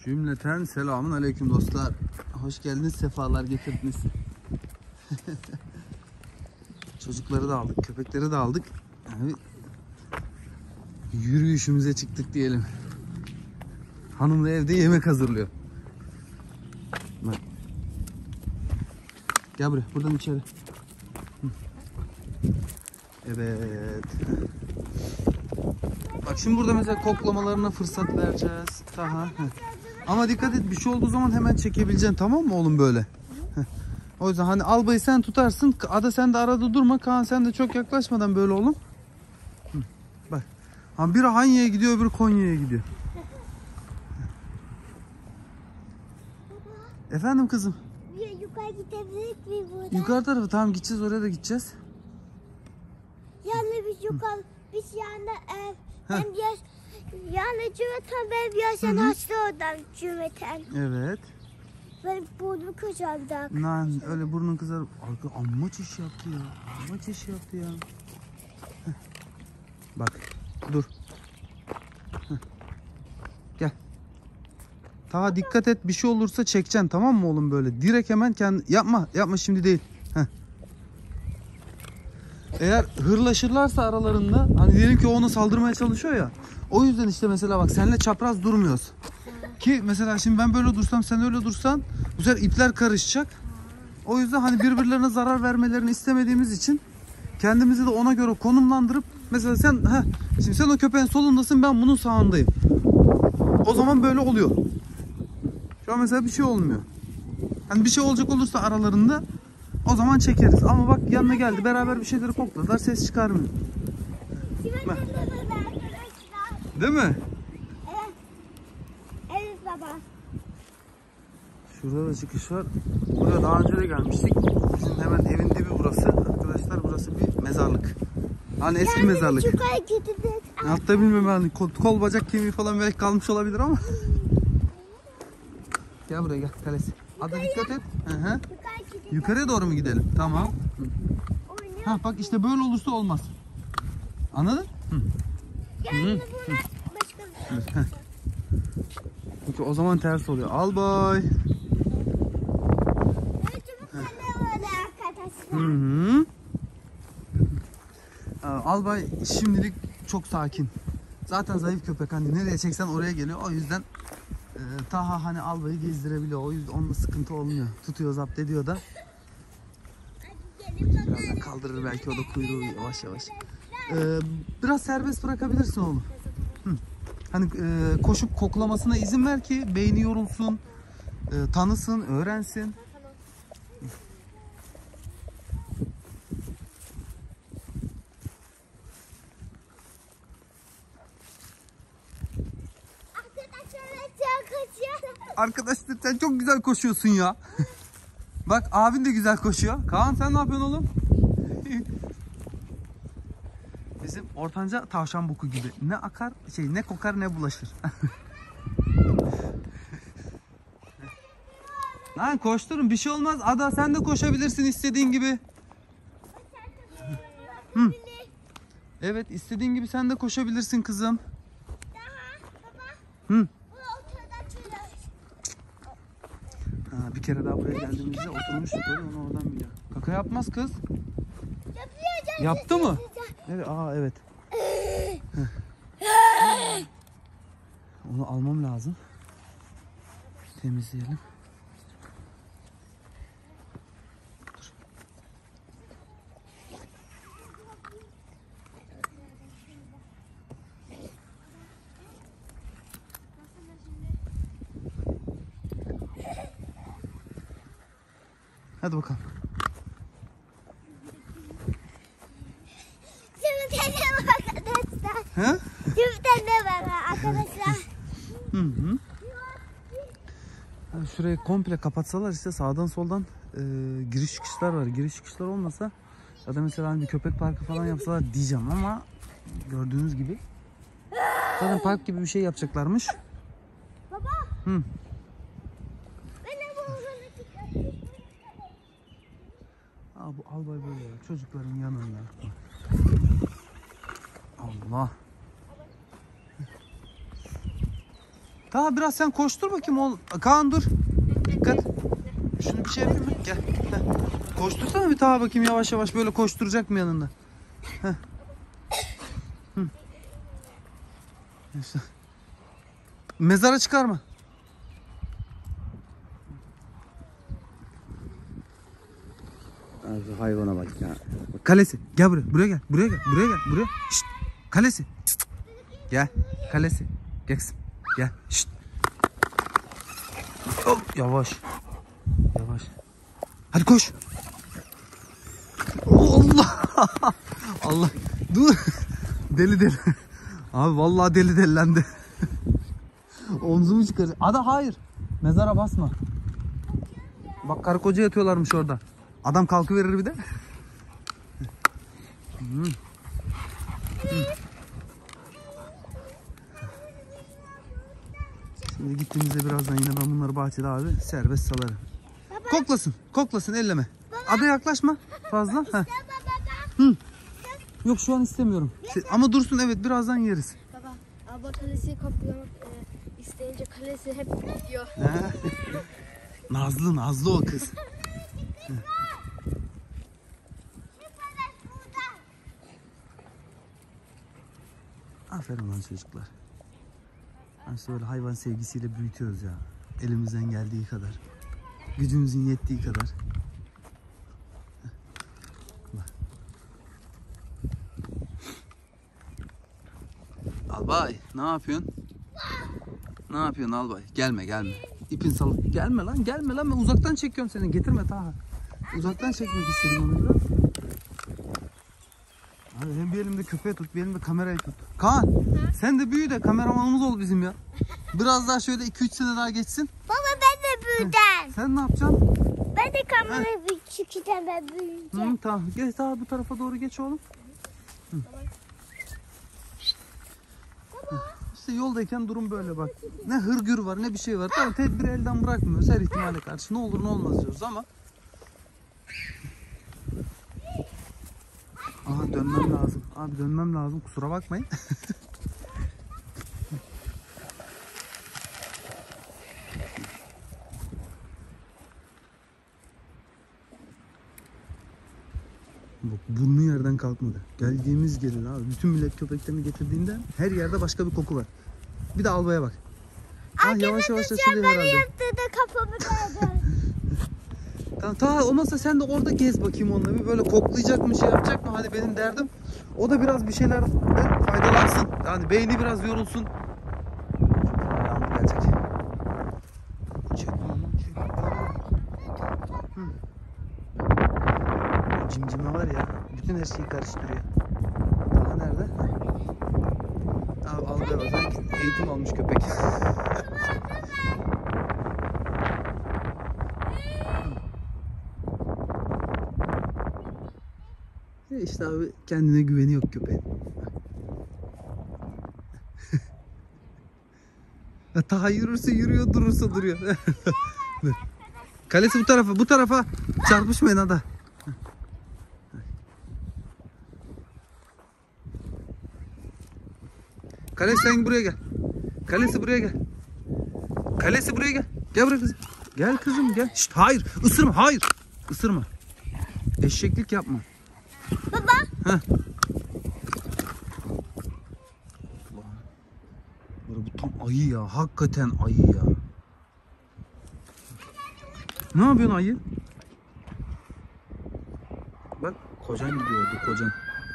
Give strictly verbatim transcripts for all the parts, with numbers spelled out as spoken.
Cümleten selamun aleyküm dostlar. Hoş geldiniz, sefalar getirdiniz. Çocukları da aldık, köpekleri de aldık. Yani yürüyüşümüze çıktık diyelim. Hanım da evde yemek hazırlıyor. Bak. Gel buraya, buradan içeri. Evet. Bak şimdi burada mesela koklamalarına fırsat vereceğiz. Aha. Ama dikkat et, bir şey olduğu zaman hemen çekebileceksin, tamam mı oğlum böyle? O yüzden hani albayı sen tutarsın. Ada sen de arada durma. Kaan sen de çok yaklaşmadan böyle oğlum. Bak. Ha, biri Hanya'ya gidiyor, öbürü Konya'ya gidiyor. Baba. Efendim kızım. Yukarı gidebilir miyim burada? Yukarı tarafı, tamam gideceğiz, oraya da gideceğiz. Yani biz yukarı, biz yanında ev, hem yaş, yani cümleten benim yaşan hasta oradan cümleten. Evet. Benim burnum kızardı. Lan öyle burnun kızar. Arka amma çiş yaptı ya. Amma çiş yaptı ya. Heh. Bak dur. Heh. Gel. Taha dikkat et, bir şey olursa çekeceksin, tamam mı oğlum böyle? Direkt hemen kendi yapma yapma şimdi değil. Heh. Eğer hırlaşırlarsa aralarında, hani diyelim ki ona saldırmaya çalışıyor ya. O yüzden işte mesela bak seninle çapraz durmuyoruz. Ki mesela şimdi ben böyle dursam, sen öyle dursan bu sefer ipler karışacak. O yüzden hani birbirlerine zarar vermelerini istemediğimiz için kendimizi de ona göre konumlandırıp, mesela sen heh, şimdi sen o köpeğin solundasın, ben bunun sağındayım. O zaman böyle oluyor. Şu an mesela bir şey olmuyor. Hani bir şey olacak olursa aralarında, o zaman çekeriz. Ama bak yanına geldi, beraber bir şeyleri kokladılar, ses çıkarmıyor. Değil mi? Evet. Evet baba. Şurada da çıkış var. Buraya daha önce de gelmiştik. Bizim hemen evin dibi burası. Arkadaşlar burası bir mezarlık. Hani eski yani mezarlık. yukarı gideceğiz. Hatta bilmiyorum yani kol, kol bacak kemiği falan belki kalmış olabilir ama. Gel buraya gel kalesi. Hadi dikkat et. Hı -hı. Yukarıya doğru mu gidelim? Tamam. Ha bak işte böyle olursa olmaz. Anladın? Hı. Yani buna başka bir şey. Çünkü o zaman ters oluyor. Albay. Hı hı. Albay şimdilik çok sakin. Zaten zayıf köpek, hani nereye çeksen oraya geliyor. O yüzden e, Taha hani albayı gezdirebiliyor. O yüzden onda sıkıntı olmuyor. Tutuyor, zapt ediyor da. Birazdan kaldırır belki o da kuyruğu yavaş yavaş. Ee, biraz serbest bırakabilirsin oğlum. Hı. Hani e, koşup koklamasına izin ver ki beyni yorulsun, e, tanısın, öğrensin. Arkadaşlar sen çok güzel koşuyorsun ya. Bak abin de güzel koşuyor. Kaan sen ne yapıyorsun oğlum? Bizim ortanca tavşan boku gibi. Ne akar, şey ne kokar ne bulaşır. Lan koşturun, bir şey olmaz. Ada sen de koşabilirsin istediğin gibi. Hı. Evet, istediğin gibi sen de koşabilirsin kızım. Hı. Ha, bir kere daha buraya geldiğimizde oturmuştuk öyle, onu oradan biliyor. Kaka yapmaz kız. Yaptı mı? Evet, aa evet. Onu almam lazım. Temizleyelim. Dur. Hadi bakalım. Cümleten arkadaşlar. He? Cümleten arkadaşlar. Hı hı. Yani şurayı komple kapatsalar işte, sağdan soldan e, giriş çıkışlar var. Giriş çıkışlar olmasa ya da mesela hani bir köpek parkı falan yapsalar diyeceğim ama gördüğünüz gibi zaten park gibi bir şey yapacaklarmış. Baba. Hı. Aa, bu albay böyle ya, çocukların yanında. Allah. Daha biraz sen koştur bakayım oğlum. Kaan dur. Dikkat. Şunu bir şey yapayım mı? Gel. Heh. Koştursana bir daha bakayım yavaş yavaş. Böyle koşturacak mı yanında? Heh. Hı. İşte. Mezara çıkarma. Abi hayvana bak ya. Kalesi. Gel buraya. Buraya gel. Buraya gel. Buraya gel. Buraya. Şşt. Kalesi. Şşt. Gel. Kalesi. Gel kızım. Gel. Şşt. Hop. Yavaş. Yavaş. Hadi koş. Allah. Allah. Dur. Deli deli. Abi vallahi deli delilendi. Omzumu çıkaracak. Ada hayır. Mezara basma. Bak karı koca yatıyorlarmış orada. Adam kalkıverir bir de. Hmm. Hmm. Şimdi gittiğimizde birazdan yine ben bunları bahçede abi serbest salarım. Baba. Koklasın. Koklasın elleme. Baba. Ada yaklaşma fazla. Heh. Baba baba. Hı. Yok şu an istemiyorum. Ama dursun evet birazdan yeriz. Baba, abla kalesi koklamak e, isteyince kalesi hep gidiyor. He. Nazlı Nazlı o kız. Hı. Aferin lan çocuklar. Yani işte böyle hayvan sevgisiyle büyütüyoruz ya. Elimizden geldiği kadar. Gücümüzün yettiği kadar. Albay ne yapıyorsun? Ne yapıyorsun Albay? Gelme gelme. İpin salı. Gelme lan gelme lan ben uzaktan çekiyorum seni. Getirme Taha. Uzaktan çekmek istedim onu biraz. Abi hem bir elimde köpeği tut bir elimde kamerayı tut. Kaan sen de büyü de kameramanımız ol bizim ya. Biraz daha şöyle iki üç sene daha geçsin. Baba ben de büyüdüm. Sen ne yapacaksın? Ben de kamerayı bir çıkacağım ben büyüyünce. Hı, tamam geç daha bu tarafa doğru geç oğlum. Hı. Hı. İşte yoldayken durum böyle bak. Ne hırgür var ne bir şey var. Tabii tedbiri elden bırakmıyoruz her ihtimale karşı. Ne olur ne olmaz diyoruz ama. Aha dönmem lazım. Abi dönmem lazım kusura bakmayın. Bak burnu yerden kalkmadı. Geldiğimiz gelin abi. Bütün millet köpeklerini getirdiğinde her yerde başka bir koku var. Bir de Alba'ya bak. Ha, yavaş yavaş açılıyor herhalde. Yaptı da kafamı kaydı. Tamam ta olmazsa sen de orada gez bakayım onunla. Bir böyle koklayacak mı şey yapacak mı? Hani benim derdim. O da biraz bir şeylerden faydalansın. Yani beyni biraz yorulsun. Yağmur gelecek. Çek onu, çek. Hı. Cimcime var ya. Bütün her şeyi karıştırıyor. Daha nerede? Abi al be sanki eğitim almış köpek. İşte abi kendine güveni yok köpeğin. Taha yürürse yürüyor, durursa duruyor. Kalesi bu tarafa, bu tarafa. Çarpışmayın Ada. Kalesi sen buraya gel. Kalesi buraya gel. Kalesi buraya gel. Gel buraya kızım. Gel kızım gel. Şşt, hayır ısırma hayır. Isırma. Eşeklik yapma. Baba. Heh. Bu tam ayı ya. Hakikaten ayı ya. Ne yapıyorsun ayı? Bak kocan gidiyordu kocan.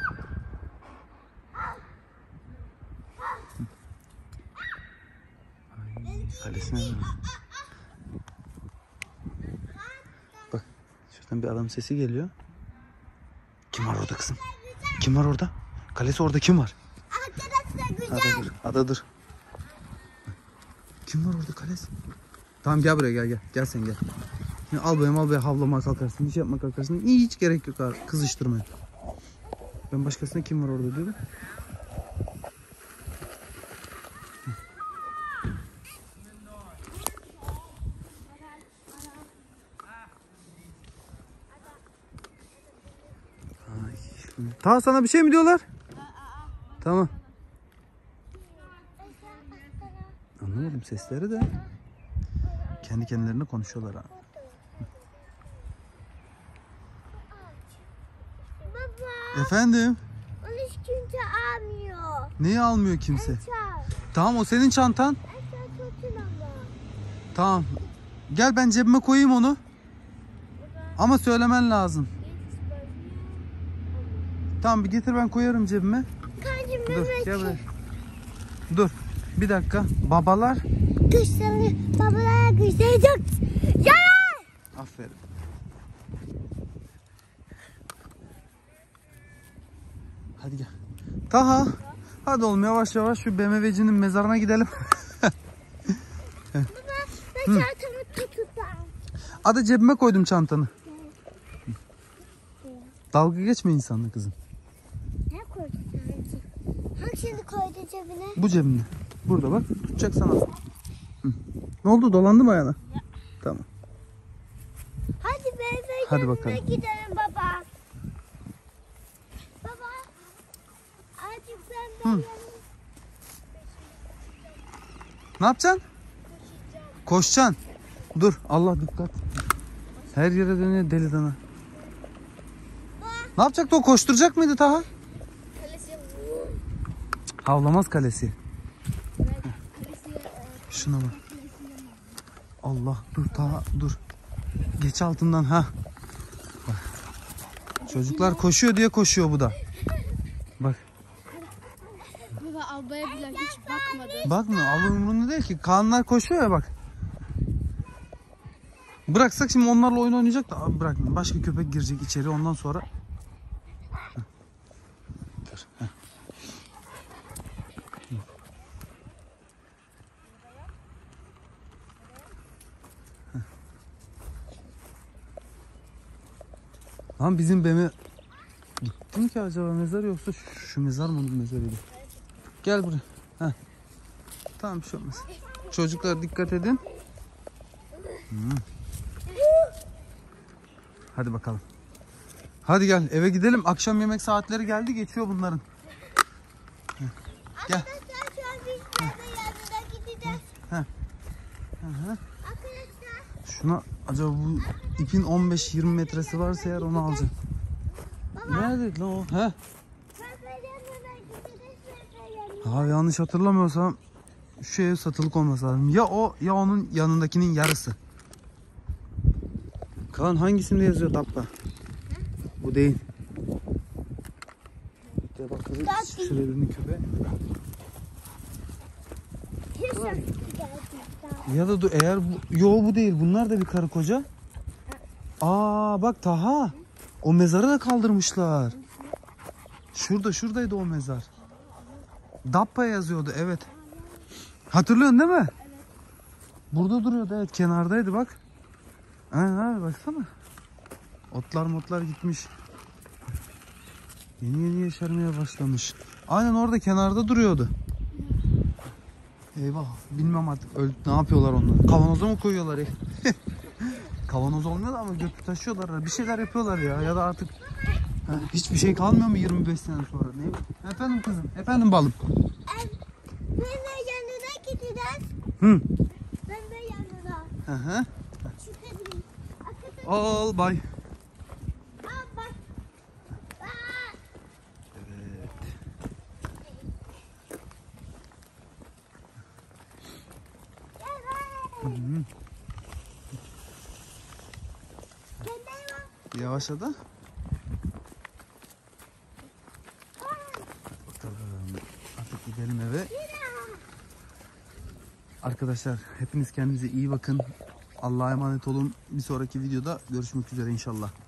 Ay, kalesine bak. Bak şuradan bir adam sesi geliyor. Kim var orada kızım? Kim var orada? Kalesi orada kim var? Arkadaşlar güzel. Ada dur. Ada dur. Kim var orada Kalesi? Tamam gel buraya gel gel. Gel sen gel. Şimdi al benim al be havlamaya kalkarsın. Hiç yapma kalkarsın. Hiç gerek yok abi. Kızıştırmaya. Ben başkasına kim var orada diyorum. Ta sana bir şey mi diyorlar? Tamam. Anlamadım duymadım sesleri de. Kendi kendilerine konuşuyorlar ha. Baba. Efendim? Onu hiç kimse almıyor. Neyi almıyor kimse? Eşar. Tamam, o senin çantan. Eşar tutun ama. Tamam. Gel ben cebime koyayım onu. Ama söylemen lazım. Tamam, bir getir ben koyarım cebime. Kancım Dur Mehmet. gel buraya. Dur bir dakika. Babalar. Kışları babalara kışlayacak. Yalan. Aferin. Hadi gel. Taha. Hadi oğlum yavaş yavaş şu B M W'cinin mezarına gidelim. Baba ben çantamı tutacağım. Hadi cebime koydum çantanı. Dalga geçme insanla kızım. Ne koydun sanki? Hangisini koydun cebine? Bu cebimde. Burada bak. Tutacaksan al. Hı. Ne oldu? Dolandı mı ayağına? Tamam. Hadi bebe Hadi yanına bakalım. gidelim baba. Baba. Artık ben Hı. ben Ne yapacaksın? Koşacaksın. Dur. Allah dikkat. Her yere dönüyor deli dana. Ne yapacaktı o? Koşturacak mıydı Taha? Kalesi Havlamaz kalesi. kalesi Şuna bak. Allah dur Taha dur. Geç altından ha. Bak. Çocuklar koşuyor diye koşuyor bu da. Bak. baba albaya bile hiç bakmadı. Bakmıyor. Abi umurunda değil ki. Kaanlar koşuyor ya bak. Bıraksak şimdi onlarla oyun oynayacak da abi bırakma. Başka köpek girecek içeri ondan sonra. Heh. Dur. Heh. Heh. Lan bizim bemi gitti mi ki acaba mezar yoksa şu, şu mezar mı onun mezarıydı? Gel buraya. Heh. Tamam, bir şey olmaz. Çocuklar dikkat edin. Hmm. Hadi bakalım. Hadi gel eve gidelim. Akşam yemek saatleri geldi. Geçiyor bunların. Heh. Gel. Arkadaşlar şu an biz bebe yanına gideceğiz. Heh. Hı hı. Arkadaşlar. Şuna acaba bu ipin on beş yirmi metresi varsa eğer onu alacağım. Nerede lan o? He? Bebe yanına gideceğiz. Bebe yanına. Abi yanlış hatırlamıyorsam şu ev satılık olması lazım. Ya o ya onun yanındakinin yarısı. Kaan hangisinde yazıyor Dabba? Bu değil. De bakalım şuraya birini köpeğe. Hiç yok gerçekten. Ya da dur eğer bu, yo bu değil. Bunlar da bir karı koca. Aa bak Taha. O mezarı da kaldırmışlar. Şurada şuradaydı o mezar. Dabba yazıyordu evet. Hatırlıyorsun değil mi? Evet. Burada duruyordu evet, kenardaydı bak. Aynen abi baksana. Otlar motlar gitmiş. Yeni yeni yeşermeye başlamış. Aynen orada kenarda duruyordu. Eyvah bilmem artık öl ne yapıyorlar onlar. Kavanoza mı koyuyorlar ya? Kavanoz olmuyor da ama götü taşıyorlar. Bir şeyler yapıyorlar ya ya da artık ha, hiçbir şey kalmıyor mu yirmi beş sene sonra? Ne? Efendim kızım, efendim balım. Bebe yanına gideceğiz. Hı. Bebe yanına. Hı hı. Çıkabiliriz. Arkadaşlar. All bay. Aa bak. Aa. Evet. Hı hı. Yavaşla da. Bakalım. Artık gidelim eve. Arkadaşlar hepiniz kendinize iyi bakın. Allah'a emanet olun. Bir sonraki videoda görüşmek üzere inşallah.